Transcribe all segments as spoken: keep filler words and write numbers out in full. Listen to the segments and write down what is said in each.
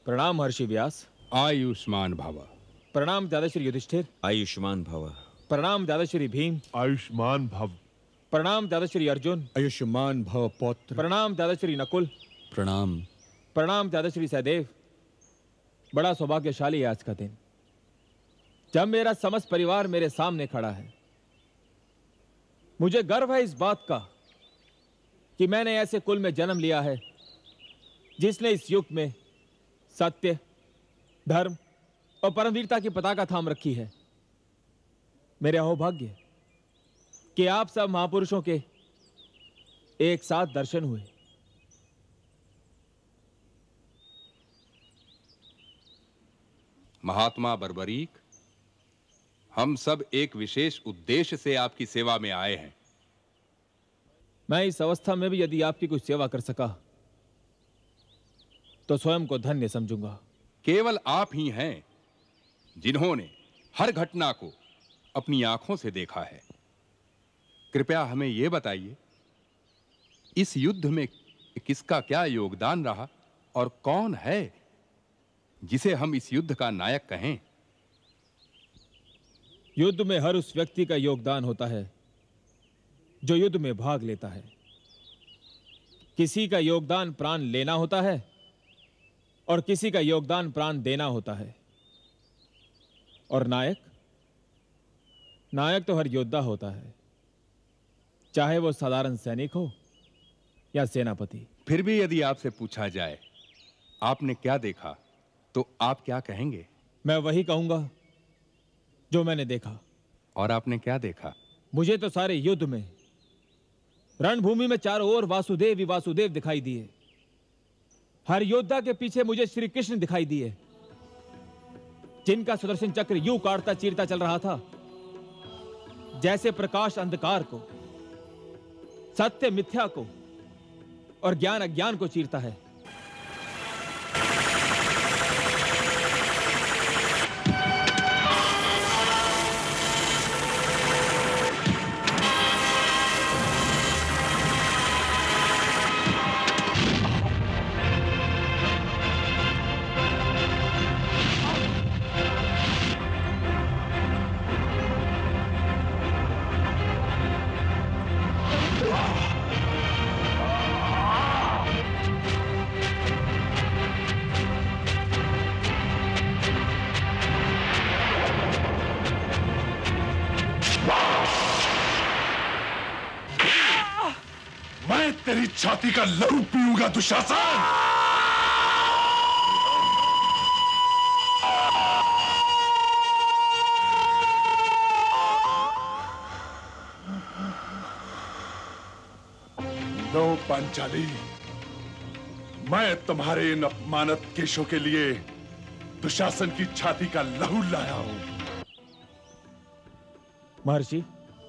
प्रणाम महर्षि व्यास। आयुष्मान भव। प्रणाम दादाश्री युधिष्ठिर। आयुष्मान भव। प्रणाम दादाश्री भीम। आयुष्मान भव। प्रणाम दादाश्री अर्जुन। आयुष्मान भव पौत्र। प्रणाम दादाश्री नकुल। प्रणाम। प्रणाम दादाश्री सहदेव। बड़ा सौभाग्यशाली है आज का दिन, जब मेरा समस्त परिवार मेरे सामने खड़ा है। मुझे गर्व है इस बात का कि मैंने ऐसे कुल में जन्म लिया है जिसने इस युग में सत्य, धर्म और परमवीरता की पताका थाम रखी है। मेरे अहोभाग्य कि आप सब महापुरुषों के एक साथ दर्शन हुए। महात्मा बर्बरीक, हम सब एक विशेष उद्देश्य से आपकी सेवा में आए हैं। मैं इस अवस्था में भी यदि आपकी कुछ सेवा कर सका तो स्वयं को धन्य समझूंगा। केवल आप ही हैं जिन्होंने हर घटना को अपनी आंखों से देखा है। कृपया हमें यह बताइए, इस युद्ध में किसका क्या योगदान रहा और कौन है जिसे हम इस युद्ध का नायक कहें? युद्ध में हर उस व्यक्ति का योगदान होता है जो युद्ध में भाग लेता है। किसी का योगदान प्राण लेना होता है और किसी का योगदान प्राण देना होता है। और नायक नायक तो हर योद्धा होता है, चाहे वो साधारण सैनिक हो या सेनापति। फिर भी यदि आपसे पूछा जाए आपने क्या देखा तो आप क्या कहेंगे? मैं वही कहूंगा जो मैंने देखा। और आपने क्या देखा? मुझे तो सारे युद्ध में रणभूमि में चारों ओर वासुदेव ही वासुदेव दिखाई दिए। हर योद्धा के पीछे मुझे श्री कृष्ण दिखाई दिए, जिनका सुदर्शन चक्र यूं काटता चीरता चल रहा था जैसे प्रकाश अंधकार को, सत्य मिथ्या को और ज्ञान अज्ञान को चीरता है। तेरी छाती का लहू पीऊंगा दुशासन। नो पांचाली, मैं तुम्हारे इन अपमानित केशों के लिए दुशासन की छाती का लहू लाया हूं। महर्षि,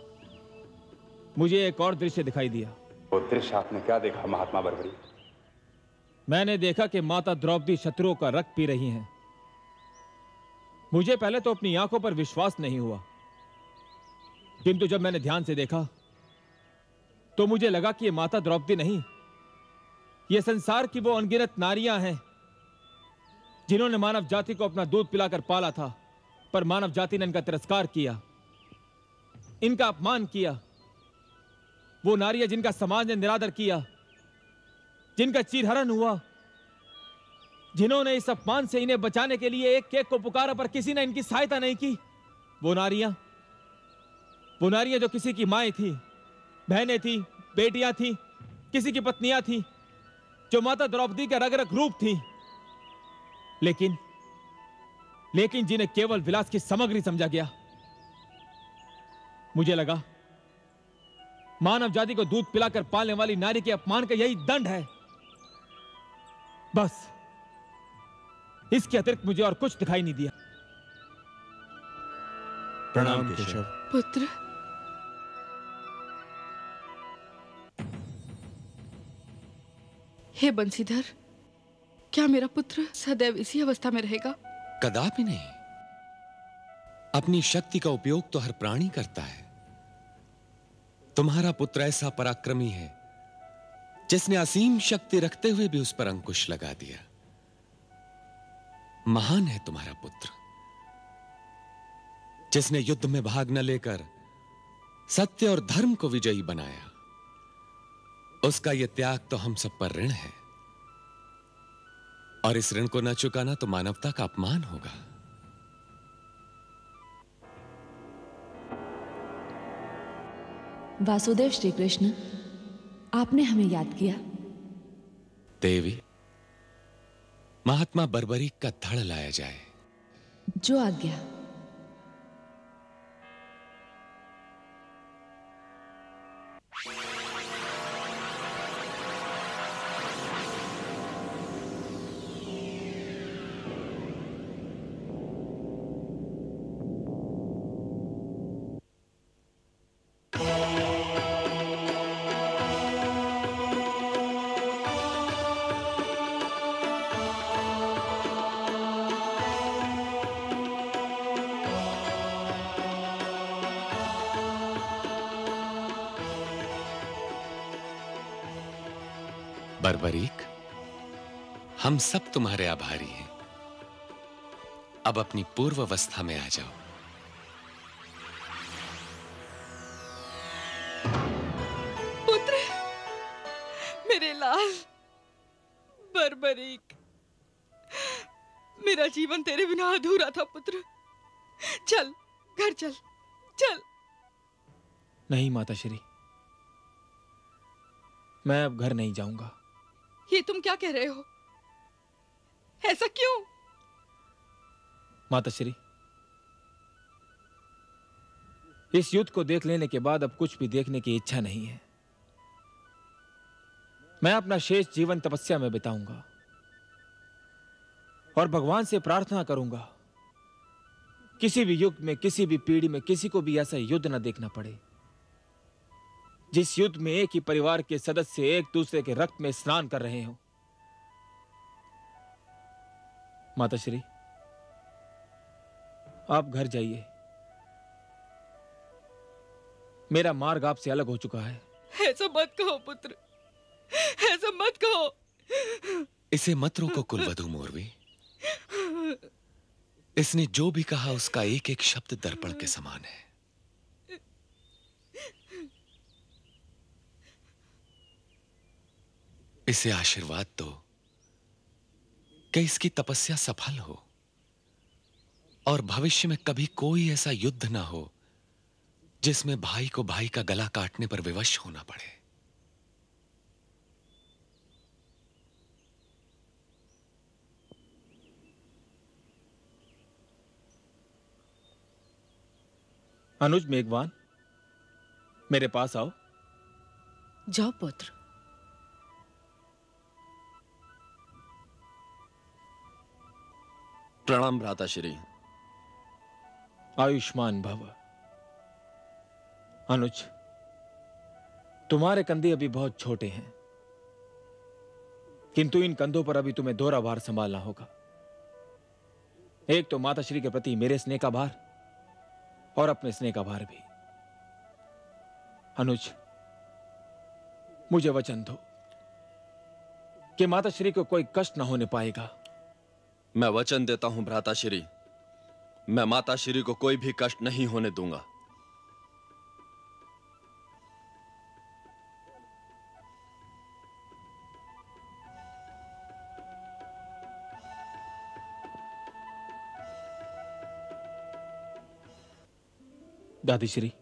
मुझे एक और दृश्य दिखाई दिया। वो दृश्य आपने क्या देखा महात्मा बर्बरी? मैंने देखा कि माता द्रौपदी शत्रुओं का रक्त पी रही हैं। मुझे पहले तो अपनी आंखों पर विश्वास नहीं हुआ, किंतु जब मैंने ध्यान से देखा तो मुझे लगा कि ये माता द्रौपदी नहीं, ये संसार की वो अनगिनत नारियां हैं जिन्होंने मानव जाति को अपना दूध पिलाकर पाला था, पर मानव जाति ने इनका तिरस्कार किया, इनका अपमान किया। वो नारियां जिनका समाज ने निरादर किया, जिनका चीरहरण हुआ, जिन्होंने इस अपमान से इन्हें बचाने के लिए एक एक को पुकारा पर किसी ने इनकी सहायता नहीं की। वो नारियां वो नारियां जो किसी की माएं थी, बहनें थी, बेटियां थी, किसी की पत्नियां थी, जो माता द्रौपदी का रग रग रूप थी, लेकिन लेकिन जिन्हें केवल विलास की सामग्री समझा गया। मुझे लगा मानव जाति को दूध पिलाकर पालने वाली नारी के अपमान का यही दंड है। बस इसके अतिरिक्त मुझे और कुछ दिखाई नहीं दिया। प्रणाम केशव। पुत्र, हे बंसीधर, क्या मेरा पुत्र सदैव इसी अवस्था में रहेगा? कदापि नहीं। अपनी शक्ति का उपयोग तो हर प्राणी करता है। तुम्हारा पुत्र ऐसा पराक्रमी है जिसने असीम शक्ति रखते हुए भी उस पर अंकुश लगा दिया। महान है तुम्हारा पुत्र, जिसने युद्ध में भाग न लेकर सत्य और धर्म को विजयी बनाया। उसका यह त्याग तो हम सब पर ऋण है, और इस ऋण को न चुकाना तो मानवता का अपमान होगा। वासुदेव श्री कृष्ण, आपने हमें याद किया। देवी, महात्मा बर्बरीक का धड़ लाया जाए। जो आज्ञा। बर्बरीक, हम सब तुम्हारे आभारी हैं। अब अपनी पूर्व अवस्था में आ जाओ। पुत्र, मेरे लाल बर्बरीक, मेरा जीवन तेरे बिना अधूरा था पुत्र। चल घर चल, चल। नहीं माताश्री, मैं अब घर नहीं जाऊंगा। ये तुम क्या कह रहे हो? ऐसा क्यों? माताश्री, इस युद्ध को देख लेने के बाद अब कुछ भी देखने की इच्छा नहीं है। मैं अपना शेष जीवन तपस्या में बिताऊंगा और भगवान से प्रार्थना करूंगा किसी भी युग में, किसी भी पीढ़ी में किसी को भी ऐसा युद्ध न देखना पड़े जिस युद्ध में एक ही परिवार के सदस्य एक दूसरे के रक्त में स्नान कर रहे हो। माताश्री, आप घर जाइए। मेरा मार्ग आपसे अलग हो चुका है। ऐसा मत कहो पुत्र, ऐसा मत कहो। इसे मत रोको कुलवधू मोरवी। इसने जो भी कहा उसका एक एक शब्द दर्पण के समान है। इसे आशीर्वाद दो कि इसकी तपस्या सफल हो और भविष्य में कभी कोई ऐसा युद्ध ना हो जिसमें भाई को भाई का गला काटने पर विवश होना पड़े। अनुज मेघवान, मेरे पास आओ। जाओ पुत्र। प्रणाम भ्राताश्री। आयुष्मान भव। अनुज, तुम्हारे कंधे अभी बहुत छोटे हैं, किंतु इन कंधों पर अभी तुम्हें दोहरा भार संभालना होगा। एक तो माताश्री के प्रति मेरे स्नेह का भार और अपने स्नेह का भार भी। अनुज, मुझे वचन दो कि माताश्री को कोई कष्ट न होने पाएगा। मैं वचन देता हूं भ्राताश्री, मैं माताश्री को कोई भी कष्ट नहीं होने दूंगा। दादीश्री,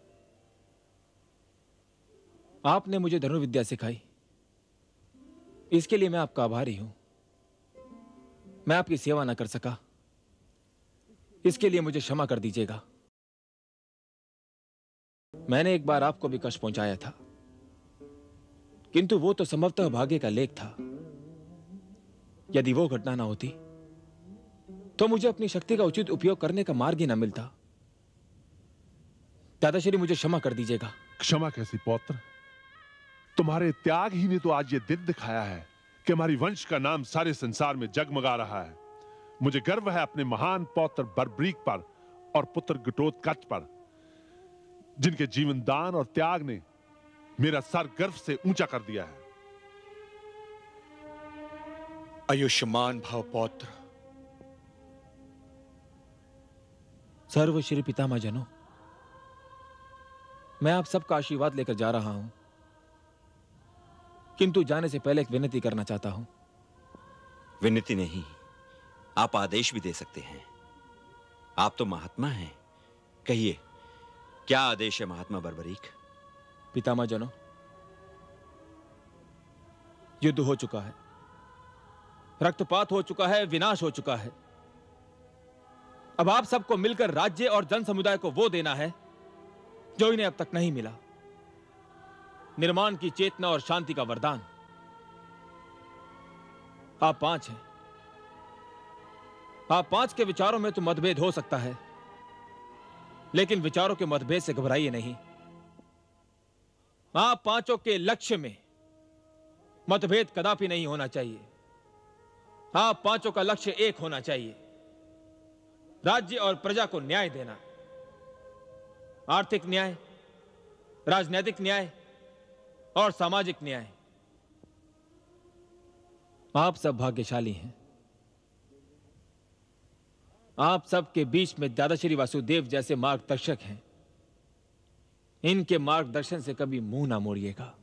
आपने मुझे धनुर्विद्या सिखाई, इसके लिए मैं आपका आभारी हूं। मैं आपकी सेवा ना कर सका, इसके लिए मुझे क्षमा कर दीजिएगा। मैंने एक बार आपको भी कष्ट पहुंचाया था, किंतु वो तो संभवतः भाग्य का लेख था। यदि वो घटना ना होती तो मुझे अपनी शक्ति का उचित उपयोग करने का मार्ग ही ना मिलता। दादाश्री, मुझे क्षमा कर दीजिएगा। क्षमा कैसी पौत्र? तुम्हारे त्याग ही ने तो आज ये दिन दिखाया है कि हमारी वंश का नाम सारे संसार में जगमगा रहा है। मुझे गर्व है अपने महान पौत्र बर्बरीक पर और पुत्र घटोत्कच पर, जिनके जीवन दान और त्याग ने मेरा सर गर्व से ऊंचा कर दिया है। आयुष्मान भव पौत्र, सर्व श्री पितामह जनों, मैं आप सबका आशीर्वाद लेकर जा रहा हूं, किंतु जाने से पहले एक विनती करना चाहता हूं। विनती नहीं, आप आदेश भी दे सकते हैं। आप तो महात्मा हैं। कहिए, क्या आदेश है महात्मा बर्बरीक? पितामह जनों, युद्ध हो चुका है, रक्तपात हो चुका है, विनाश हो चुका है। अब आप सबको मिलकर राज्य और जन समुदाय को वो देना है जो इन्हें अब तक नहीं मिला, निर्माण की चेतना और शांति का वरदान। आप पांच हैं, आप पांच के विचारों में तो मतभेद हो सकता है, लेकिन विचारों के मतभेद से घबराइए नहीं। आप पांचों के लक्ष्य में मतभेद कदापि नहीं होना चाहिए। आप पांचों का लक्ष्य एक होना चाहिए, राज्य और प्रजा को न्याय देना। आर्थिक न्याय, राजनीतिक न्याय और सामाजिक न्याय। आप सब भाग्यशाली हैं। आप सबके बीच में दादा श्री वासुदेव जैसे मार्गदर्शक हैं। इनके मार्गदर्शन से कभी मुंह ना मोड़िएगा।